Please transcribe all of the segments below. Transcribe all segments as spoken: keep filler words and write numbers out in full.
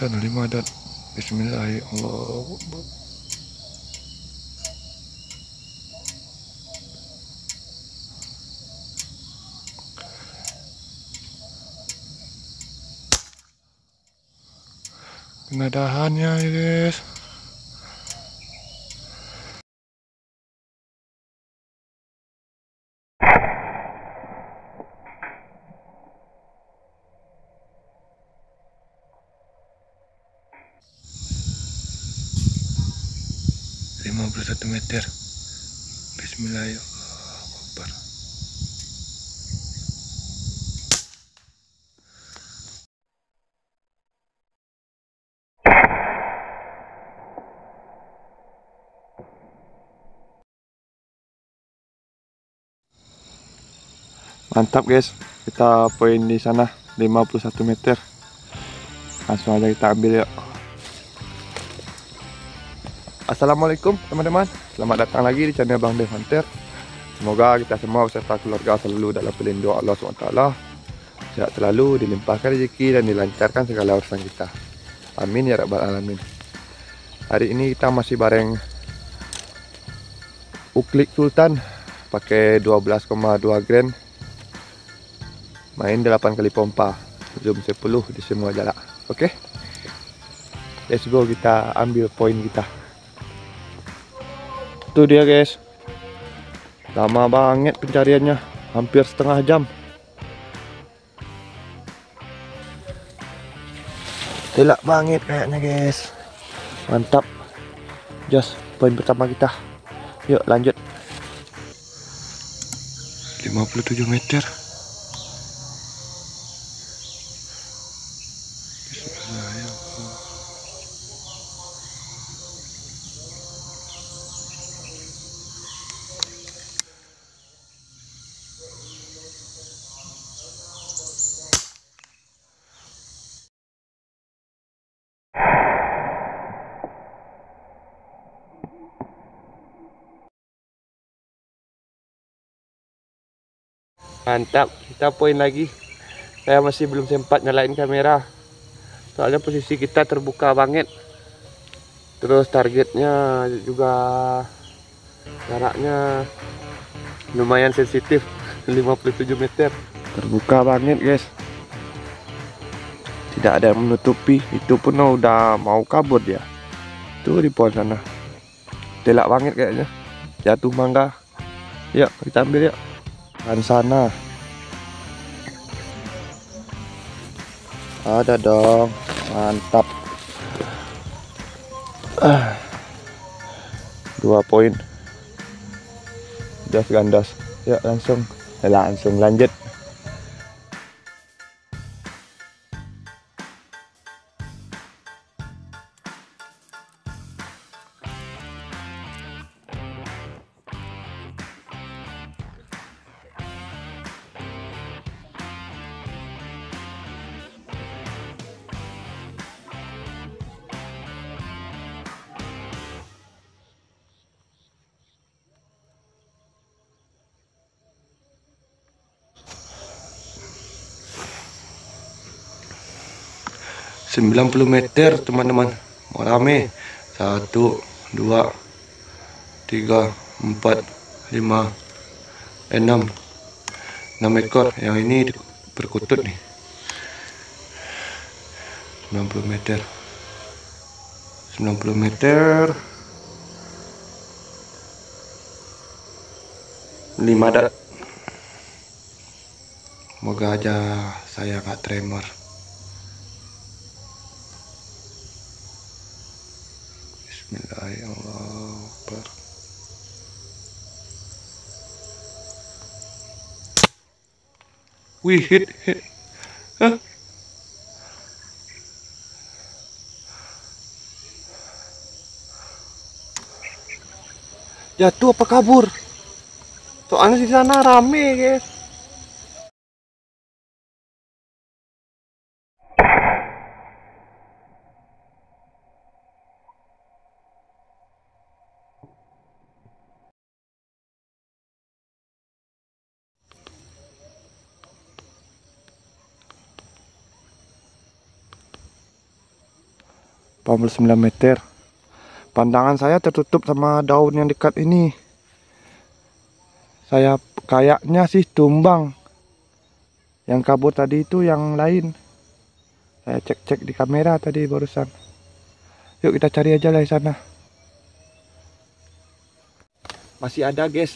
Sultan lima adat. Bismillahirrahmanirrahim. Kena dahannya guys. lima puluh satu meter. Bismillahirrahmanirrahim. Mantap guys, kita poin di sana lima puluh satu meter. Langsung aja kita ambil yuk. Assalamualaikum teman-teman, selamat datang lagi di channel Bang Dev Hunter. Semoga kita semua beserta keluarga selalu dalam pelindung Allah subhanahu wa taala, sehat selalu, dilimpahkan rezeki dan dilancarkan segala urusan kita. Amin ya rabbal alamin. Hari ini kita masih bareng Uklik Sultan pakai dua belas koma dua grand. Main delapan kali pompa, zoom sepuluh di semua jarak. Oke, okay? Let's go, kita ambil poin kita. Itu dia guys, lama banget pencariannya, hampir setengah jam. Telak banget kayaknya guys. Mantap, just poin pertama kita. Yuk lanjut. lima puluh tujuh meter. Mantap, kita poin lagi. Saya masih belum sempat nyalain kamera, soalnya posisi kita terbuka banget. Terus targetnya juga jaraknya lumayan sensitif, lima puluh tujuh meter. Terbuka banget guys, tidak ada yang menutupi. Itu pun udah mau kabur dia. Tuh di pohon sana, telak banget kayaknya, jatuh mangga. Yuk kita ambil yuk. Kan sana ada dong, mantap. Ah, dua poin, jas gandas. Ya langsung, ya, langsung lanjut. sembilan puluh meter teman-teman, mau rame. Satu, dua, tiga, empat, lima, enam, enam ekor. Yang ini berkutut nih. sembilan puluh meter, sembilan puluh meter, lima dat. Semoga aja saya gak tremor. Bismillahirrahmanirrahim. Wih, hit, hit. Hah? Jatuh apa kabur? Soalnya di sana rame, guys. delapan puluh sembilan meter. Pandangan saya tertutup sama daun yang dekat ini. Saya kayaknya sih tumbang. Yang kabur tadi itu yang lain. Saya cek-cek di kamera tadi barusan. Yuk kita cari aja lah di sana. Masih ada, guys.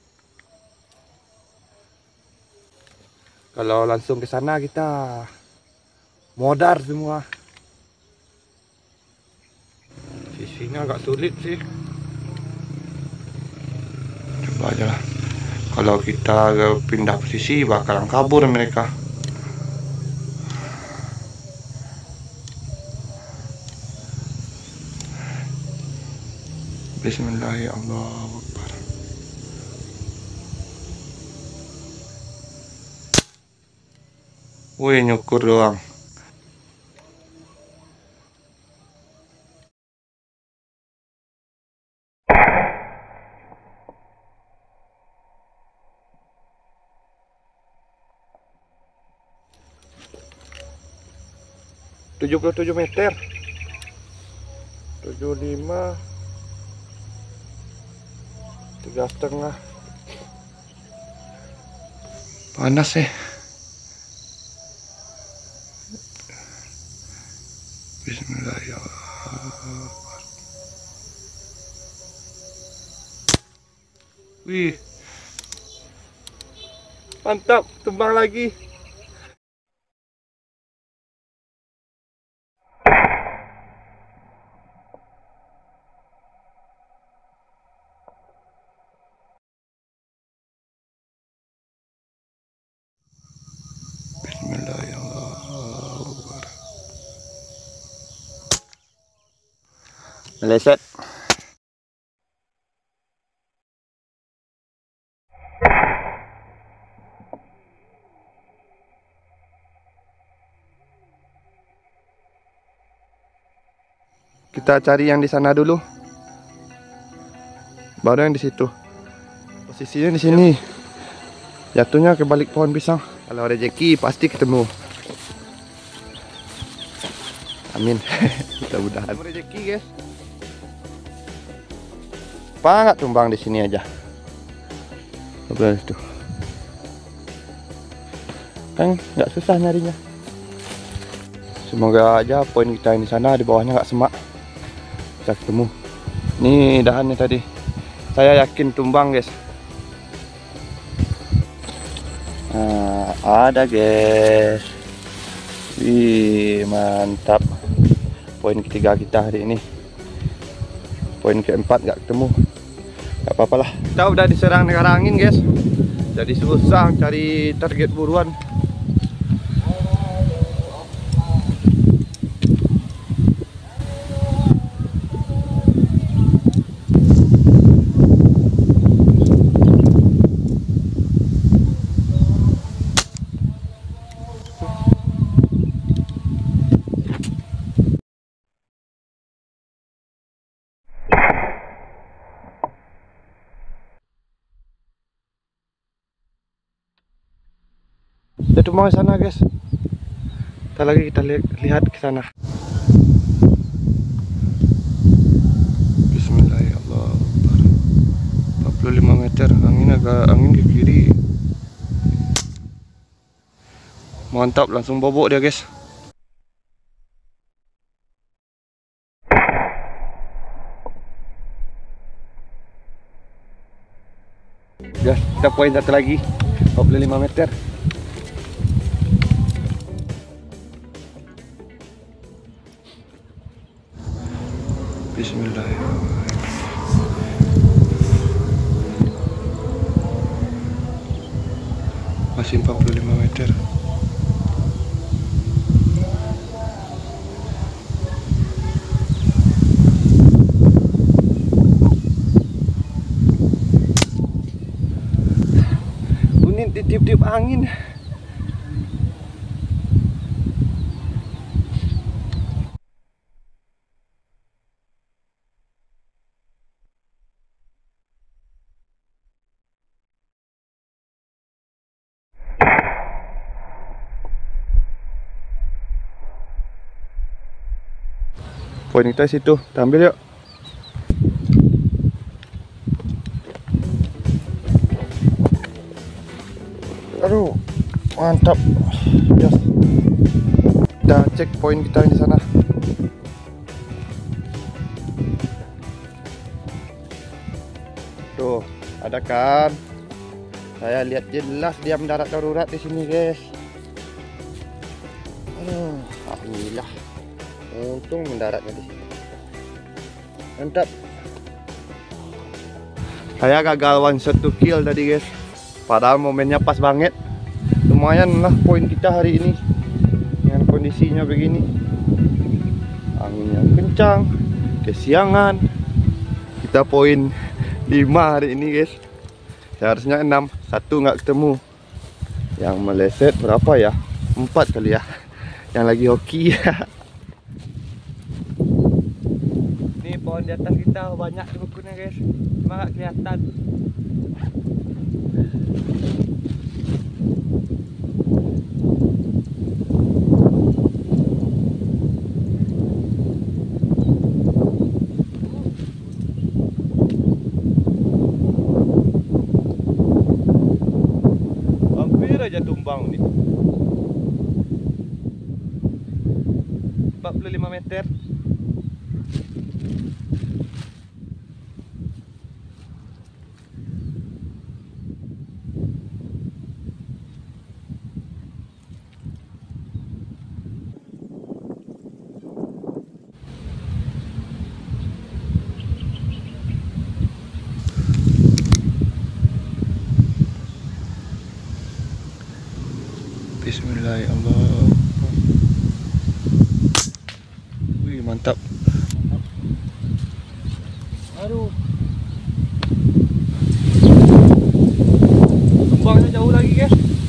Kalau langsung ke sana kita modar semua. Sisinya agak sulit sih. Coba aja lah. Kalau kita pindah posisi bakalan kabur mereka. Bismillahirrahmanirrahim. Wih, nyukur doang. tujuh puluh tujuh meter. tujuh puluh lima. Tiga setengah. Panas ya. Bismillahirrahmanirrahim. Wih, mantap, tumbang lagi. Bismillahirrahmanirrahim. Meleset. Kita cari yang di sana dulu. Baru yang di situ. Posisinya di sini. Jatuhnya ke balik pohon pisang. Kalau rezeki pasti ketemu. Amin. Mudah-mudahan. Rezeki, guys. Apa nggak tumbang di sini aja? Coba itu. Kan nggak susah nyarinya. Semoga aja poin kita di sana di bawahnya nggak semak. Bisa ketemu. Nih dahannya tadi. Saya yakin tumbang, guys. Nah, ada, guys. Wih, mantap. Poin ketiga kita hari ini. Poin keempat nggak ketemu. Nggak apa-apa lah. Kita udah diserang negara angin, guys. Jadi susah cari target buruan. Itu mau ke sana, guys. Kita lagi kita li lihat ke sana. Bismillahirrahmanirrahim. empat puluh lima meter, angin agak angin ke kiri. Mantap, langsung bobok dia, guys. Guys, kita poin satu lagi. empat puluh lima meter. Bismillahirrahmanirrahim. Masih empat puluh lima meter. Bunyi tiup-tiup angin. Poin kita di situ, kita ambil yuk. Aduh, mantap. Yes. Kita cek poin kita di sana. Tuh, ada kan? Saya lihat jelas dia mendarat darurat di sini, guys. Aduh, alhamdulillah. Untung mendaratnya di sini. Mantap. Saya gagal one shot to kill tadi, guys. Padahal momennya pas banget. Lumayan lah poin kita hari ini dengan kondisinya begini. Anginnya kencang, kesiangan. Kita poin lima hari ini, guys. Seharusnya enam, satu nggak ketemu. Yang meleset berapa ya? Empat kali ya. Yang lagi hoki. Ini pohon di atas kita banyak rukunnya, guys. Cuma nggak kelihatan. Aja tumbang nih. empat puluh lima meter. Bismillahirrahmanirrahim. Wih, mantap. Aduh. Tumbangnya jauh lagi, guys.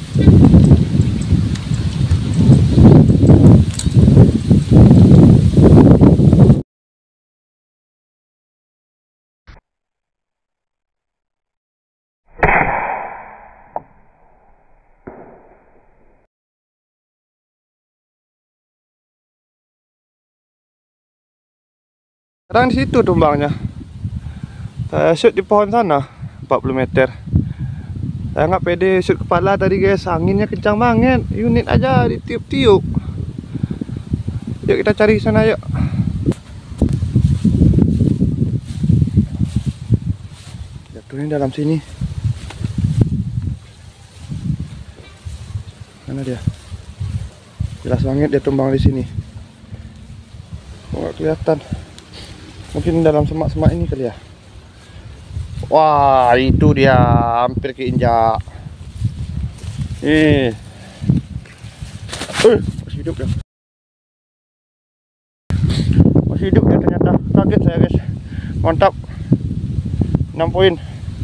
Sekarang di situ tumbangnya. Saya shoot di pohon sana empat puluh meter. Saya nggak pede shoot kepala tadi, guys. Anginnya kencang banget. Unit aja ditiup-tiup. Yuk kita cari sana yuk. Jatuhnya dalam sini. Mana dia? Jelas banget dia tumbang di sini. Kok nggak kelihatan? Mungkin dalam semak-semak ini kali ya. Wah, itu dia hampir keinjak. Eh, uh, masih hidup ya. Masih hidup ya ternyata. Kaget saya, guys. Mantap. enam poin.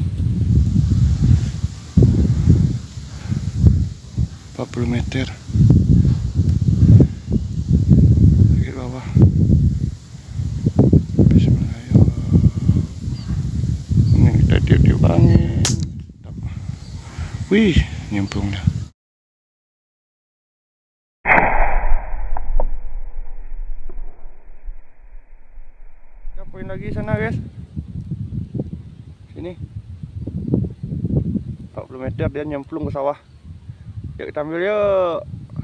empat puluh meter. Di bawah. Tiup-tiup angin. Wih, nyemplung dah. Kita poin lagi sana, guys. Sini. empat puluh meter dia nyemplung ke sawah. Yuk kita ambil yuk.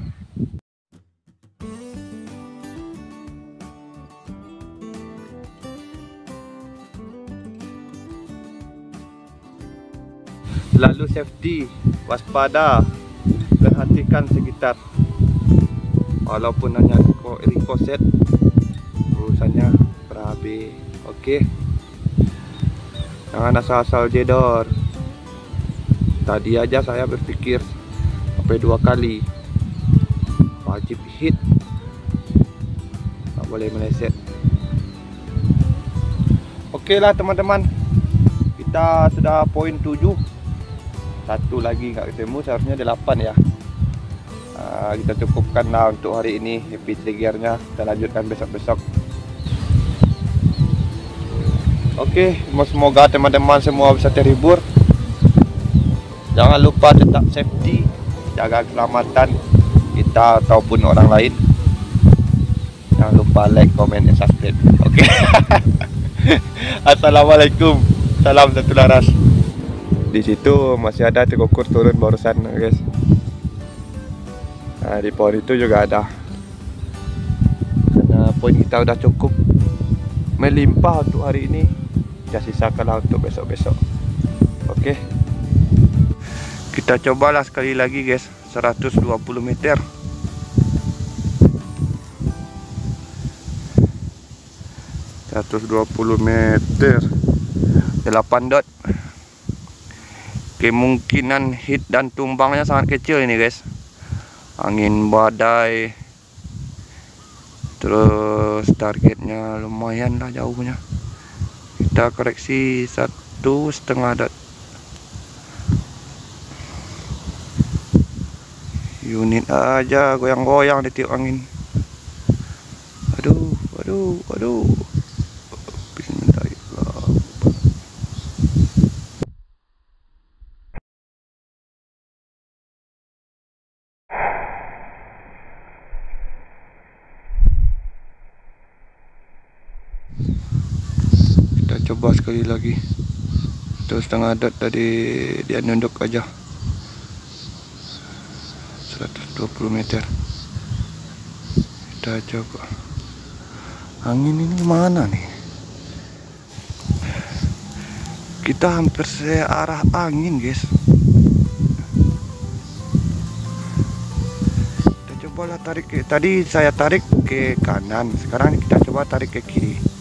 Selalu safety, waspada, perhatikan sekitar. Walaupun hanya rekoset, urusannya berabe. Oke, jangan asal-asal jedor. Tadi aja saya berpikir sampai dua kali, wajib hit, tak boleh meleset. Oke lah teman-teman, kita sudah poin tujuh. Satu lagi nggak ketemu, seharusnya delapan ya. uh, Kita cukupkan lah untuk hari ini. Happy triggernya kita lanjutkan besok-besok. Oke, semoga teman-teman semua bisa terhibur. Jangan lupa tetap safety, jaga keselamatan kita ataupun orang lain. Jangan lupa like, comment, dan subscribe. Oke. Assalamualaikum. Salam satu laras. Di situ masih ada tikukur turun barusan, guys. Nah, di pohon itu juga ada. Karena poin kita udah cukup melimpah untuk hari ini. Kita sisakanlah untuk besok-besok. Oke. Kita cobalah sekali lagi, guys. seratus dua puluh meter. seratus dua puluh meter. delapan dot. Kemungkinan hit dan tumbangnya sangat kecil ini, guys. Angin badai, terus targetnya lumayan lah jauhnya. Kita koreksi satu setengah dot. Unit aja goyang-goyang di tiup angin. Aduh, aduh, aduh. Bismillahirrahmanirrahim. Kita coba sekali lagi. Satu setengah dot tadi dia nunduk aja. seratus dua puluh meter. Kita coba. Angin ini mana nih? Kita hampir searah angin, guys. Kita cobalah tarik ke, tadi saya tarik ke kanan, sekarang kita coba tarik ke kiri.